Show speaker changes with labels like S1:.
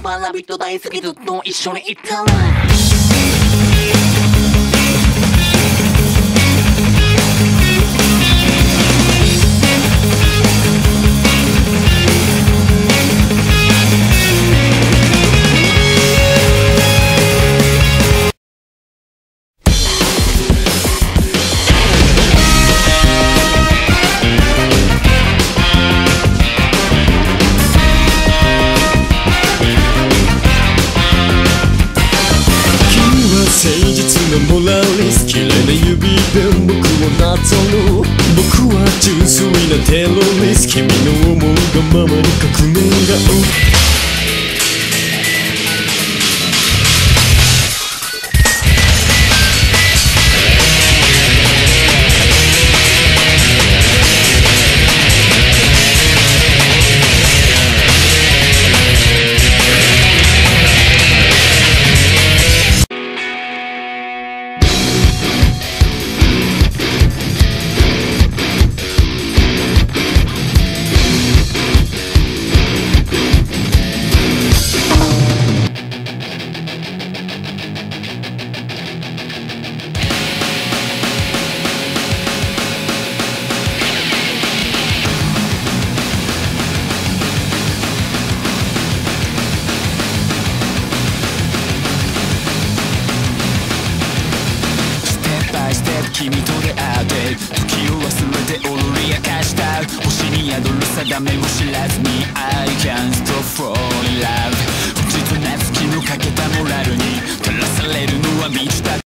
S1: パラビット大好きずっと一緒にいたら
S2: 誠実なモラリス綺麗な指で僕をなぞる僕は純粋なテロリス君の思いがままに革命が君と出会って時を忘れて踊り明かした星に宿る定めを知らずに愛